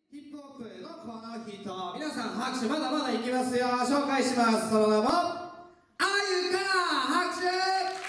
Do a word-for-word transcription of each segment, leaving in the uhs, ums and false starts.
ヒップホップのこの人、皆さん拍手まだまだいきますよ。紹介します。その名もあゆか。拍手。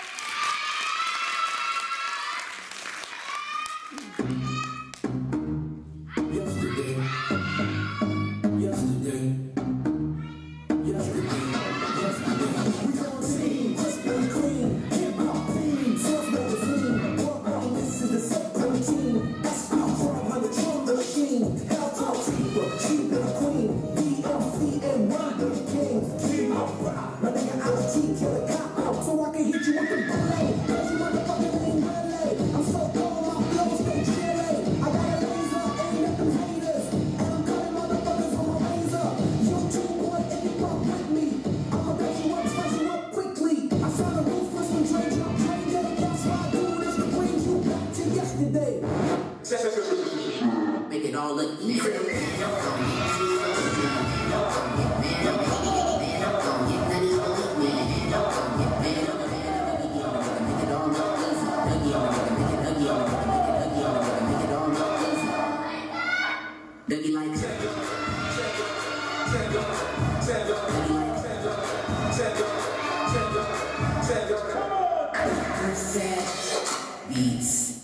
Make it all look easy. Make Dougie like Dougie like Beats.